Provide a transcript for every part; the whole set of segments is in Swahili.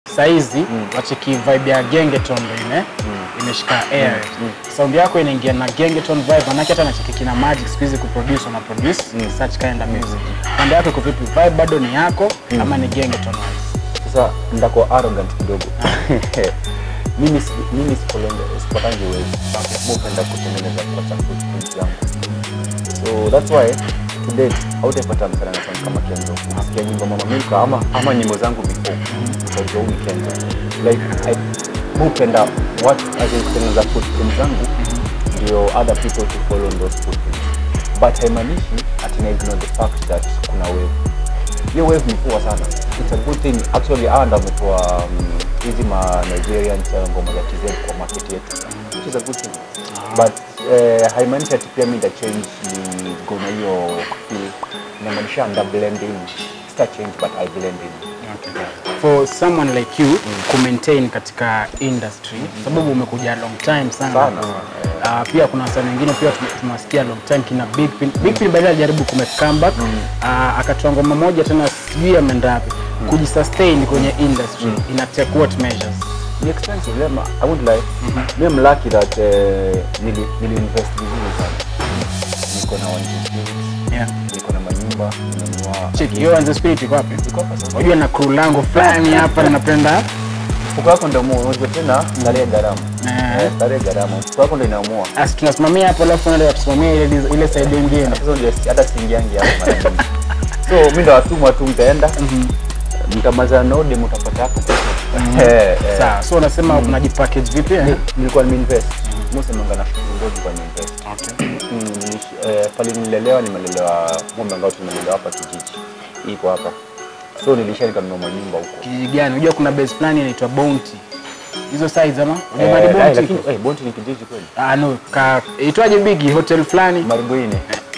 saizi wacheki vibe ya Gengeton ndio imeshika air. Sound yako inaingia na Gengeton vibe, manake hata nacheki kina Magic squeeze kuproduce na produce such kind of music. Pande yako iko vipi? Vibe bado ni yako ama ni Gengeton wise? Sasa ndako arrogant kidogo. Mimi sipotangi wewe. Mpenda kutengeneza kwa footprint yangu. So that's why today hautapata msana na kama Kenzo. Nasikia nyimbo Mama Milka ama nyimbo zangu before. So the weekend like mpenda what as in kutengeneza footprint zangu ndio other people to follow those footprints. But haimanishi ati na ignore the fact that kuna wave. Hiyo wave ni poa sana. It's a good thing. Actually anda ametoa hizi ma Nigerian ngoma za TZ kwa market yetu. Which is a good thing. But haimanishi ati pia mimi change ni gona hiyo feel. Inamaanisha anda blending. It's a change but I blend in. Okay. For someone like you to maintain katika industry, sababu umekuja long time sana. Pia kuna wasanii wengine pia tumewasikia long time kina Big Pin baada alijaribu comeback akatoa ngoma moja tena sijui ameenda wapi. Kujisustain kwenye industry ina take what measures? Ni expensive. I won't lie. I'm lucky that nili invest vizuri sana. Niko na niko na manyumba, ninanunua. Check hiyo and the spirit iko wapi? Iko hapa sasa. Unajua na crew langu fulani hapa napenda. Fuko yako ndio unajua tena starehe gharama. Starehe gharama. Fuko yako ndio inaamua. Asi tunasimamia hapo alafu ndio tusimamia ile side nyingine. Sasa ndio hata singiangi hapo mara nyingi. So mimi ndo watumwa tu mtaenda. Mtamaliza na demo utapata hapo. Sawa. So unasema unajipackage vipi? Nilikuwa nimeinvest. Mose mangana ndio kwa invest. Okay. Pale nimelelewa ng'ombe ngao tumelelewa hapa kijiji. Iko hapa. So nilisha nikanunua manyumba huko. Kijiji gani? Unajua kuna base plan inaitwa Bounty. Hizo size ama? Unajua Bounty? Lakini Bounty ni kijiji kweli? No, itwaje big hotel fulani? Maribuini.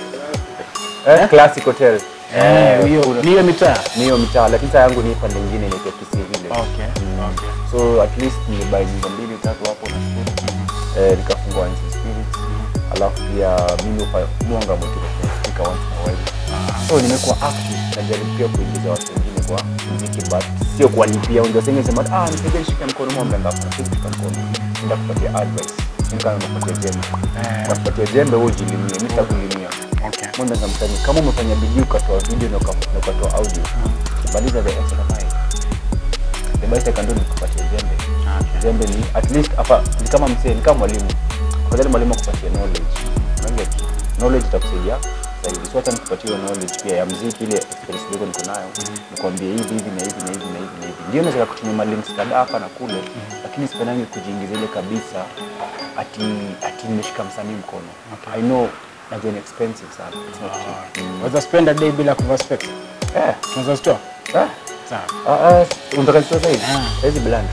Classic hotel. Hiyo mitaa. Niyo mitaa, lakini saa yangu ni pande nyingine inaitwa Kisii vile. Okay. So at least nilibuy nyumba 2 3 hapo na shukuru. Nikafungua Nzi Spirit. Alafu pia mimi mwanga motivation speaker once in a while. So nimekuwa active na jaribu pia kuingiza watu wengine kwa muziki, but sio kuwalipia. Unajua sasa sema nisaidie shika mkono mwa mlenga hapo, shika mkono. Nenda kupatia advice. Nikana nakupatia jembe. Kupatia jembe wewe ujilimie, mimi nitakulimia. Okay. Mbona zamtani kama umefanya video ukatoa video na ukatoa audio. Baliza the extra the best I can do ni kupatia jembe. Jembe ni at least hapa ni kama msee, ni kama mwalimu. Kwa mwalimu kupatia knowledge itakusaidia zaidi. So hata nikupatia knowledge pia ya muziki ile experience ndio niko nayo. Nikwambie hivi na hivi. Ndio naweza kutumia malinks kadhaa hapa na kule, lakini sipendangi kujiingiza ile kabisa ati nimeshika msanii mkono. I know that's an expensive sana. It's not cheap. What's spend a day bila kuvaa specs? Tunaweza store? Sawa. Unataka store zaidi? Hizi blanda.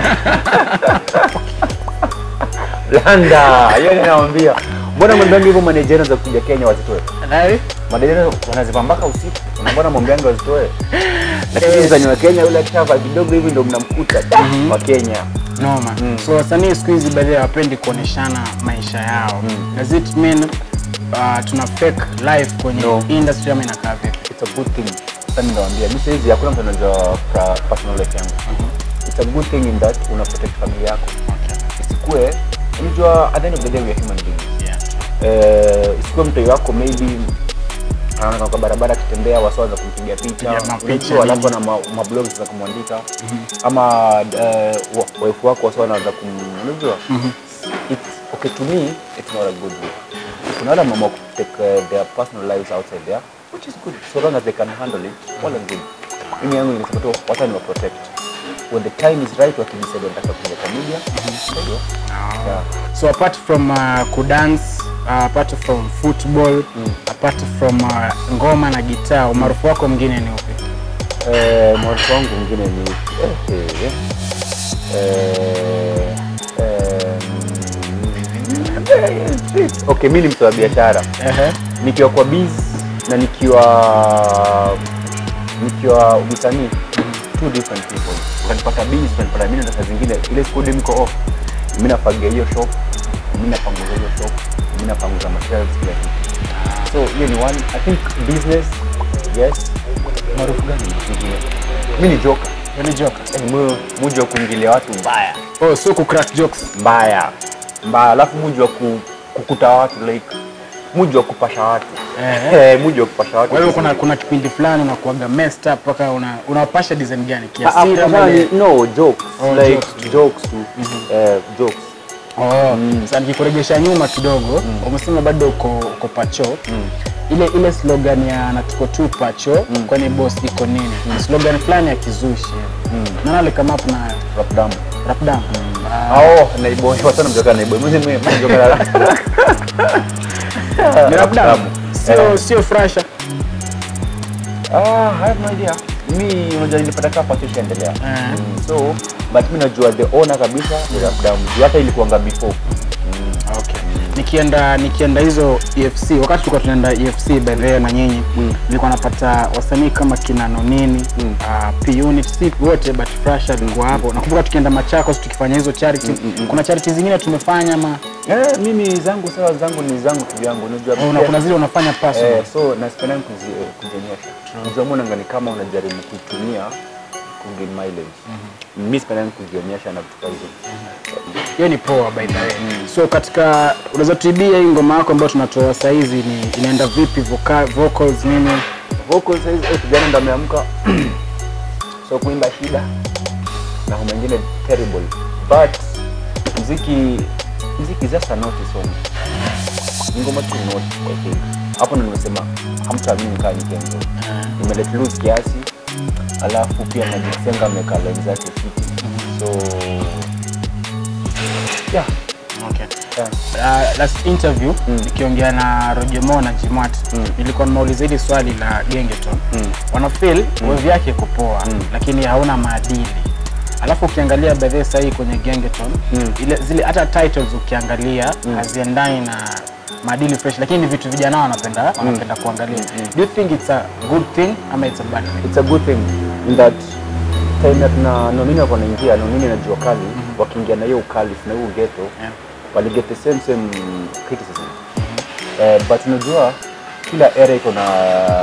Blanda. Yeye anawaambia. Mbona mwambiangu hivyo manager za kuja Kenya wazitoe? Nani? Manager wanazipambaka usiku. Mbona mwambiangu wazitoe? Lakini mzani wa Kenya yule akitaka kidogo hivi ndio mnamkuta wa Kenya. Noma. So wasanii siku hizi baadhi hawapendi kuoneshana maisha yao. Does it mean tuna fake life kwenye industry ama inakaa vipi? It's a good thing. Sasa ninawaambia mimi sasa hakuna mtu anajua personal life yangu. It's a good thing in that una protect familia yako. Isikue unajua at the end of the day we are human beings. Isikue mtu wako maybe anaona kwa barabara akitembea wasaza kumpigia picha alafu na mablogs za kumwandika ama wife wako wasaza anaanza unajua it's okay to me, it's not a good way. Kuna wale mama take their personal lives outside there, which is good so long as they can handle it. All and good. Mimi yangu ningesema tu watu ni protect. When the time is right wakidecide wanataka kuja kwa media. So apart from kudance, apart from football, apart from ngoma na gitaa, umaarufu wako mwingine ni upi? Umaarufu wangu mwingine ni okay, mimi ni mtu wa biashara. Nikiwa kwa biz na nikiwa msanii, two different people. Unapata biz, unapata mimi na saa zingine ile squad mko off. Mimi nafagia hiyo shop, mimi napanguza hiyo shop, mimi napanguza mashelves kila kitu. So hiyo ni one, I think business, yes. Maarufu gani mwingine? Mimi ni joker. Wewe ni joker. Mmoja wa kuingilia watu mbaya. Oh, so ku crack jokes. Mbaya. Alafu mmoja wa kukuta watu like mmoja wa kupasha watu. Mmoja wa kupasha watu. Wewe kuna kipindi fulani unakuaga messed up mpaka unawapasha design gani? Kiasira no jokes like jokes tu. Jokes. Sasa nikikurejesha nyuma kidogo, umesema bado uko pacho. Ile slogan ya natuko tu pacho kwani boss iko nini? Slogan fulani ya kizushi. Nani alikama hapo na Rap Dam. Naiboy watu wanamjoka naiboy. Mimi mjoka ni Rap Dam. Sio Frasha. I have no idea. Mimi unajua nilipata kapa tu kiendelea. So but mimi najua the owner kabisa ni Rap Dam. Hata ilikuanga before. Okay. Nikienda hizo EFC, wakati tulikuwa tunaenda EFC by the way na nyinyi, nilikuwa napata wasanii kama kina Nonini, P Unit, si wote but Frasha alikuwa hapo. Nakumbuka tukienda Machakos tukifanya hizo charity. Kuna charity zingine tumefanya ama mimi zangu ni zangu kivyangu. Unajua kuna zile unafanya personal. So nasipenda kujionyesha. Unajua mbona ngani kama unajaribu kutumia kugain mileage. Mimi sipenda kujionyesha na vitu hizo. Hiyo ni poa by the way. So katika unaweza tuibia hii ngoma yako ambayo tunatoa saa hizi ni inaenda vipi, vocals nini? Vocals hizi kijana ndo ameamka. So kuimba shida na huko mengine terrible. But muziki just a note song. Ngoma tu note I think. Hapo ndo nimesema hamtaamini kama nikenzo. Nimelet loose kiasi. Alafu pia najisenga meka line zake fiti. So yeah. Okay. Last interview nikiongea na Rojemo na Jimat, nilikuwa nimeuliza hili swali la Gengeton. Wana feel wave yake kupoa lakini hauna maadili. Alafu ukiangalia by the way kwenye Gengeton, zile hata titles ukiangalia haziendani na maadili fresh, lakini ni vitu vijana wanapenda kuangalia. Do you think it's a good thing ama it's a bad thing? It's a good thing in that time na Nonini wako naingia, Nonini na Jua Kali wakiingia na hiyo ukali na hiyo ghetto, wali get the same criticism. But unajua kila era iko na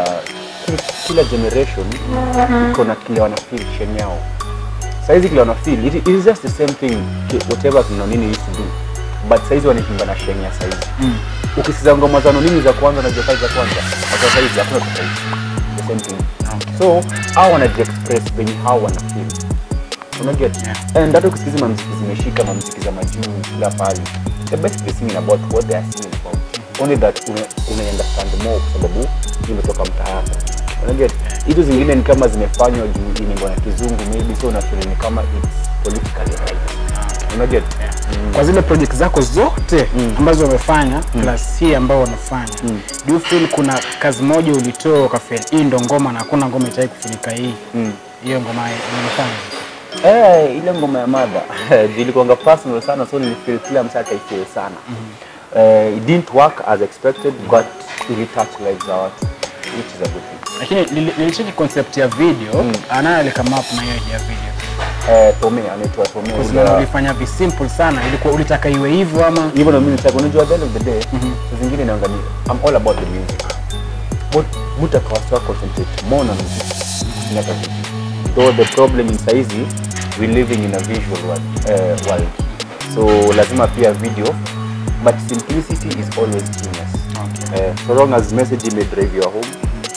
kila generation iko na kile wana feel shame yao. Saizi kile wana feel it is just the same thing whatever Nonini used to do. But saizi wanaimba na shame ya saizi. Ukisikiza ngoma za Nonini za kwanza na Jua Kali za kwanza, na saizi hakuna tofauti. The same thing. So I wanna express when how wanna feel. Unaget? And that ukisikiza muziki zimeshika muziki za majuu kila pale. The best thing singing about what they are singing about. Only that una understand more kwa sababu imetoka mtaani. Unaget? Hizo zingine ni kama zimefanywa juu ni ngoma ya kizungu maybe, so unafikiri ni kama it's politically right. Unaget? Kwa zile project zako zote ambazo wamefanya plus hii ambao wanafanya, do you feel kuna kazi moja ulitoa ukafeel hii ndo ngoma na hakuna ngoma itaki kufunika hii? Hiyo ngoma imefanya ile ngoma ya Mother ilikuwa personal sana, so nilifeel kila msaka ifeel sana. It didn't work as expected but it touched lives za watu, which is a good thing. Lakini nilicheki concept ya video, anaye alikama up na hiyo idea video. Tome anaitwa Tome. Kwa ulifanya vi simple sana, ilikuwa ulitaka iwe hivyo ama hivyo? Ndio mimi nataka, unajua at the end of the day zingine naangalia I'm all about the music. But muta kwa concentrate more on music. Never video. Though the problem in saizi we living in a visual world. So lazima pia video, but simplicity is always genius. Okay. So long as message may drive you home.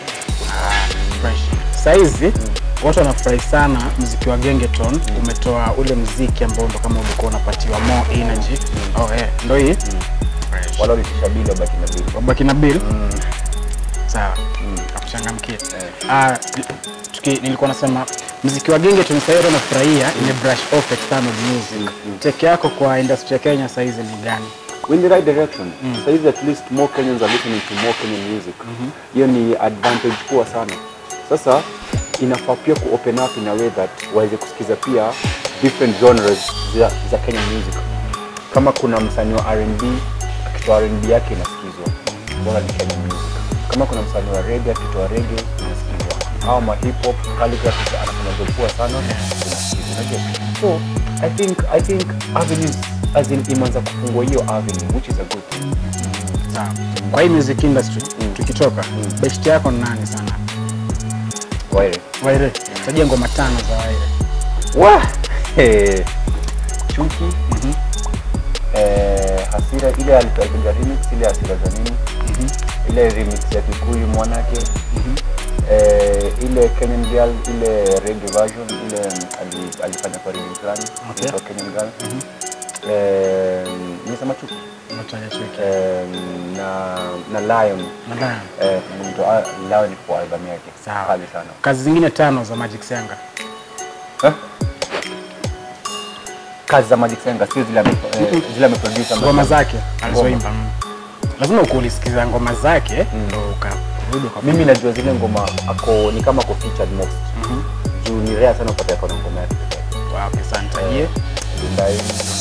Fresh. Saizi watu wanafurahi sana muziki wa Gengeton, umetoa ule muziki ambao ndo kama ulikuwa unapatiwa more energy. Ndio hii. Fresh. Wala ulitishabili wabaki na bill. Sawa. Akuchangamkie. Nilikuwa nasema muziki wa Gengeton sasa unafurahia ile brush off external music. Take yako kwa industry ya Kenya sasa hizi ni gani? In the right direction. Sasa hizi at least more Kenyans are listening to more Kenyan music. Hiyo ni advantage kubwa sana. Sasa inafaa pia ku open up in a way that waweze kusikiza pia different genres za Kenyan music. Kama kuna msanii wa R&B, akitoa R&B yake inasikizwa, bora ni Kenyan music. Kama kuna msanii wa reggae, akitoa reggae inasikizwa. Au ma hip hop, Khaligraph anafanya poa sana, inasikizwa. So I think avenues as in imanza kufungua hiyo avenue, which is a good thing. Sawa. Kwa hii music industry tukitoka, best yako ni nani sana? Waire. Tajia ngoma 5 za Waire. Wah! Chuki. Hasira ile alipiga remix ile hasira za nini? Ile remix ya Kikuyu mwanake. Ile Kenyan Girl ile reggae version ile alifanya kwa radio fulani kwa Kenyan Girl. Nisema Chuki. Unataja Chuki. Na Lion. Lion kwa album yake. Sawa. Kali sana. Kazi zingine 5 za Magic Senga. Kazi za Magic Senga sio zile ameproduce ngoma zake alizoimba. Lazima ukulisikiza ngoma zake ndio ukarudi kwa. Mimi najua zile ngoma ni kama featured most. Juu ni rare sana kupata kwa ngoma yake. Wapi Santa ye Dundai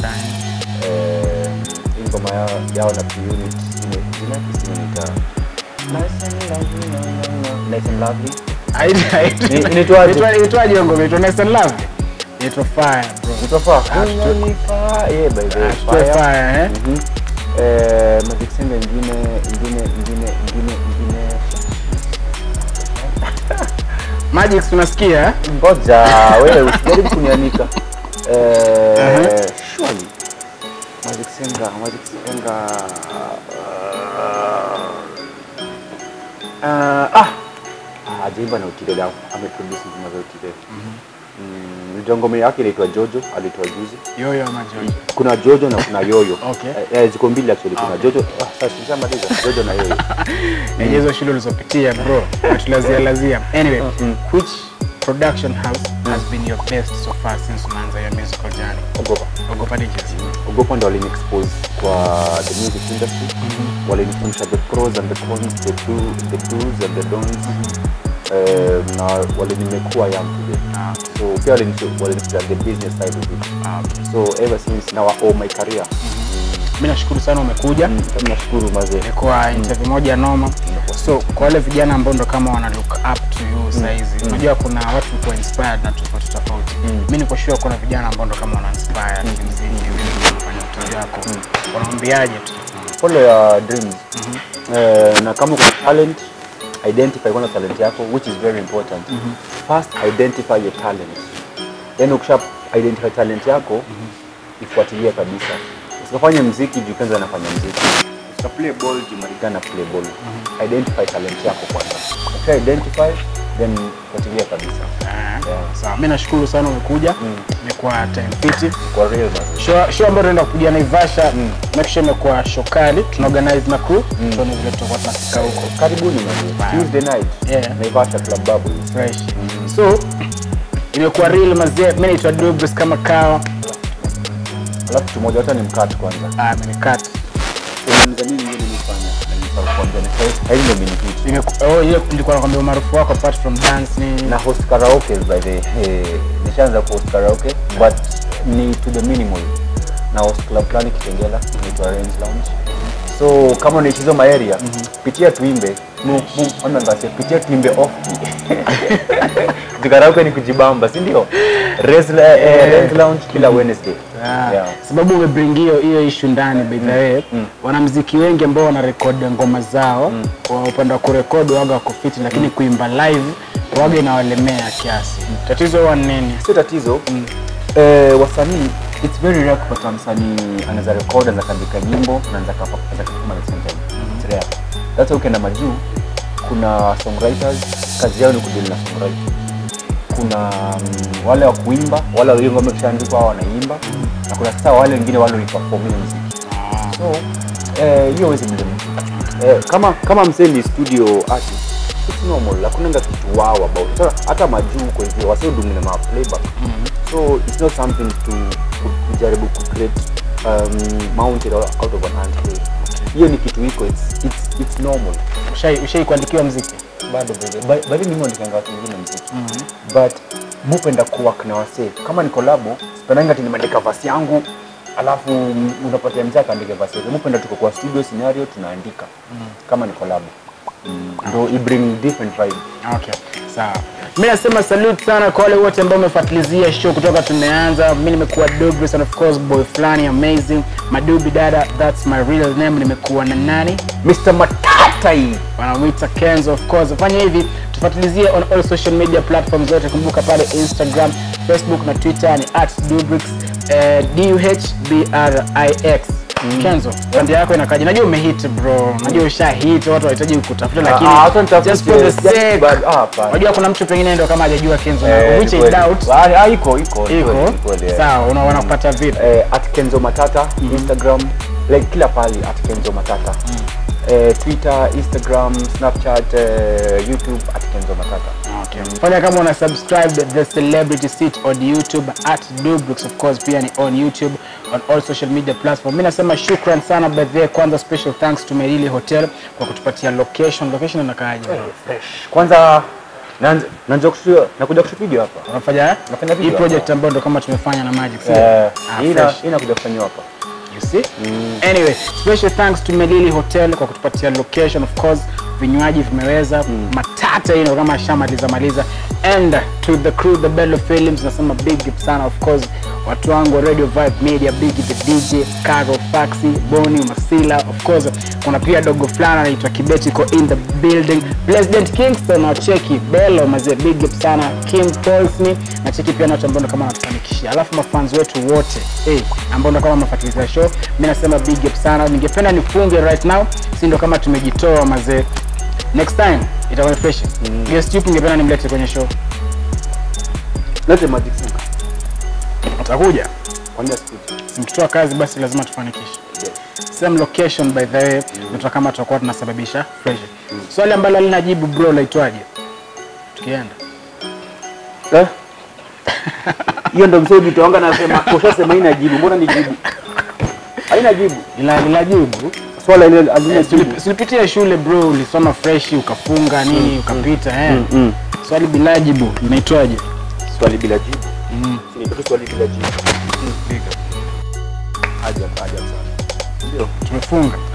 ngoma yao na unit ile inaita Nice and Lovely. Inaitwaje ngoma? Inaitwa Nice and Lovely. Inaitwa Fire bro. Inaitwa Fire. Yeah baby. Fire. Magic Senga ingine Magic tunasikia? Ngoja wewe usijaribu kunianika. Surely Magic Senga ajaimba na Utile lao ameproduce ngoma za Utile. Ngoma yake inaitwa Jojo, alitoa juzi. Yoyo ama Jojo? Kuna Jojo na kuna Yoyo. Okay. Ziko mbili actually, kuna Jojo. Sasa nishamaliza Jojo na Yoyo. Hizo shule ulizopitia bro, tulazia. Anyway, which production house has been your best so far since umeanza your musical journey? Ogopa DJs. Ogopa ndo waliniexpose kwa the music industry. Walinifundisha the pros and the cons, the do's and the don'ts. Na walinimekuwa young today. So pia walinifundisha the business side of it. So ever since now all my career. Mimi nashukuru sana umekuja. Nashukuru mazee. Kwa interview moja noma. So kwa wale vijana ambao ndo kama wana look up to you saizi. Unajua kuna watu kwa inspired na tofauti. Mimi niko sure kuna vijana ambao ndo kama wana inspire muziki vile unafanya utoto wako. Wanaambiaje tu? Follow your dreams. Na kama uko talent, identify one talent yako, which is very important. First identify your talent. Then ukisha identify talent yako, ifuatilie kabisa. Usifanye muziki juu kwanza anafanya muziki. Play ball juu Marigana play ball. Identify talent yako kwanza. Ukisha identify then fuatilia kabisa. Sawa, mimi nashukuru sana umekuja. Imekuwa time fit. Kwa real man. Show ambayo tunaenda kupiga Naivasha, next show imekuwa show kali. Tuna organize na crew. Tuone vile tutakuwa tunafika huko. Karibuni man. Tuesday night. Naivasha Club Bubble. Fresh. So imekuwa real mazee. Mimi naitwa Dobris kama kawa. Alafu tumoja hata ni mkate kwanza. Mimi cut. Unaniza nini ngine nifanya? Nilikuwa haina mini ile nilikuwa nakwambia maarufu wako apart from dance ni na host karaoke by the nishaanza host karaoke but ni to the minimal. Na host club plani Kitengela inaitwa Range Lounge. So kama unaishi hizo area pitia tuimbe. Ona ngase pitia tuimbe off. Karaoke ni kujibamba, si ndio? Range Lounge kila Wednesday. Sababu umebring hiyo issue ndani by the way. Wanamuziki wengi ambao wana record ngoma zao kwa upande wa kurekodi waga wako fit, lakini kuimba live waga inawalemea kiasi. Tatizo huwa nini? Sio tatizo. Wasanii it's very rare kupata msanii anaweza record na kaandika nyimbo na anaweza kufanya at the same time. It's rare. That's why ukienda majuu kuna songwriters kazi yao ni kudeal na songwriting. Kuna wale wa kuimba, wale wa ngoma kishaandikwa wanaimba na kuna sasa wale wengine wale wa perform muziki. So hiyo wezi mdemu. Kama msanii studio artist it's normal. Hakuna kitu wow about. Hata majuu kwa hivyo wasio dumina ma playback. So it's not something to kujaribu ku create mounted out of an ant. Hiyo ni kitu iko it's normal. Ushai kuandikiwa muziki? Bado bali mimi ndikanga watu wengine muziki. But mupenda kuwork na wasee. Kama ni collab, sipenanga ati nimeandika verse yangu alafu unapatia mzee akaandika verse yake. Mupenda tuko kwa studio scenario tunaandika. Kama ni collab. Ndio i bring different vibe. Okay. Sawa. Mimi nasema salute sana kwa wale wote ambao wamefuatilizia show kutoka tumeanza. Mimi nimekuwa Dobris and of course boy flani amazing. Madubi dada, that's my real name. Nimekuwa na nani? Mr. Matatai. Wanamuita Kenzo of course. Fanya hivi tufuatilizie on all social media platforms zote. Kumbuka pale Instagram, Facebook na Twitter ni @dubrix, DUHBRIX. Kenzo, pande yako inakaje? Najua umehit bro. Najua ushahit, watu wanahitaji kutafuta lakini just for the sake. Unajua kuna mtu pengine ndio kama hajajua Kenzo na which I doubt. Iko. Sawa, unaona kupata vipi? @Kenzo Matata, Instagram, like kila pali @Kenzo Matata. Twitter, Instagram, Snapchat, YouTube @Kenzo Matata. Okay. Fanya kama una subscribe the Celebrity Seat on YouTube @dubrix, of course pia ni on YouTube on all social media platform. Mimi nasema shukran sana by the way. Kwanza special thanks to Merili Hotel kwa kutupatia location. Location inakaaje? Fresh. Kwanza nakuja kushoot video hapa. Unafanya video. Hii project ambayo ndo kama tumefanya na Magic. Inakuja kufanywa hapa. You see? Anyway, special thanks to Merili Hotel kwa kutupatia location, of course vinywaji vimeweza matata hino kama maliza and to the crew, the Bello Films, nasema big sana, of course watu wangu Radio Vibe Media, big the DJ Caro Faxi, Boni Masila, of course kuna pia dogo flana anaitwa Kibeti ko in the building, President Kingston na cheki Bello mazee, big sana Kim Paulsni na cheki pia na watu ambao kama wanatufanikishia, alafu mafans wetu wote ambao kama wanafuatilia show, mimi nasema big sana. Ningependa nifunge right now, si ndio kama tumejitoa mazee. Next time itakuwa fresh. Guest yupi ningependa nimlete kwenye show? Lete Magic Sink. Atakuja. Kwani speed. Mkitoa kazi basi lazima tufanikishe. Same location by the way, ndio kama tutakuwa tunasababisha fresh. Swali ambalo linajibu bro laitwaje? Tukienda. Hiyo ndio msodi tuanga nasema koshasema ina jibu. Mbona ni jibu? Haina jibu. Ila jibu. Swala ile azima ulipitia shule bro, ulisoma fresh ukafunga nini ukapita Swali bila jibu inaitwaje? Swali bila jibu. Ni swali bila jibu. Ajabu sana. Ndio tumefunga.